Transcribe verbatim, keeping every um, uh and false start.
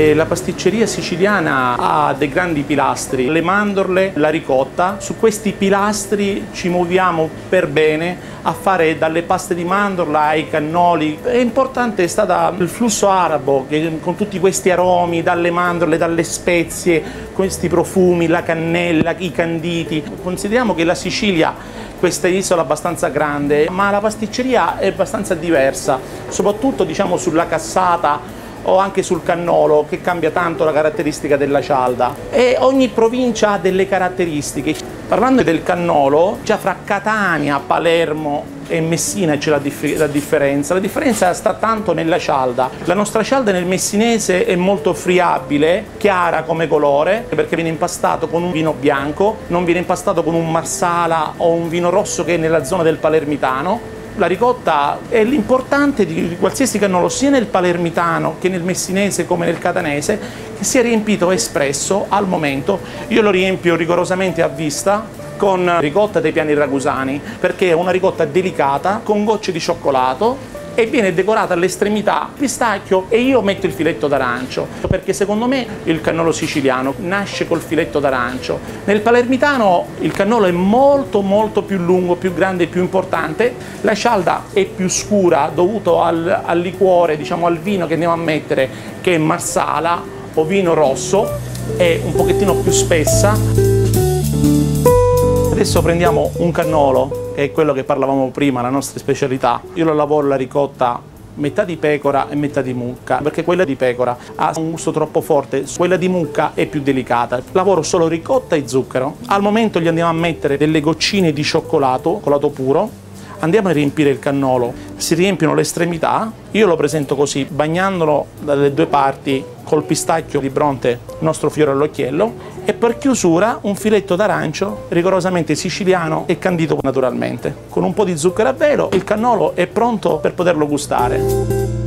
E la pasticceria siciliana ha dei grandi pilastri, le mandorle, la ricotta. Su questi pilastri ci muoviamo per bene a fare dalle paste di mandorla ai cannoli. È importante è stato il flusso arabo, che con tutti questi aromi, dalle mandorle, dalle spezie, questi profumi, la cannella, i canditi. Consideriamo che la Sicilia, questa isola abbastanza grande, ma la pasticceria è abbastanza diversa, soprattutto diciamo sulla cassata o anche sul cannolo, che cambia tanto la caratteristica della cialda. E ogni provincia ha delle caratteristiche. Parlando del cannolo, già fra Catania, Palermo e Messina c'è la, dif la differenza. La differenza sta tanto nella cialda. La nostra cialda nel messinese è molto friabile, chiara come colore, perché viene impastato con un vino bianco, non viene impastato con un marsala o un vino rosso che è nella zona del palermitano. La ricotta è l'importante di qualsiasi cannolo, sia nel palermitano che nel messinese come nel catanese, che sia riempito espresso al momento. Io lo riempio rigorosamente a vista con ricotta dei piani ragusani, perché è una ricotta delicata con gocce di cioccolato e viene decorata all'estremità pistacchio, e io metto il filetto d'arancio, perché secondo me il cannolo siciliano nasce col filetto d'arancio. Nel palermitano il cannolo è molto molto più lungo, più grande e più importante. La cialda è più scura dovuto al, al liquore, diciamo al vino che andiamo a mettere, che è marsala o vino rosso, è un pochettino più spessa. Adesso prendiamo un cannolo, che è quello che parlavamo prima, la nostra specialità. Io lo lavoro la ricotta metà di pecora e metà di mucca, perché quella di pecora ha un gusto troppo forte, quella di mucca è più delicata. Lavoro solo ricotta e zucchero. Al momento gli andiamo a mettere delle goccine di cioccolato, cioccolato puro. Andiamo a riempire il cannolo, si riempiono le estremità. Io lo presento così, bagnandolo dalle due parti col pistacchio di Bronte, il nostro fiore all'occhiello, e per chiusura un filetto d'arancio rigorosamente siciliano e candito naturalmente. Con un po' di zucchero a velo il cannolo è pronto per poterlo gustare.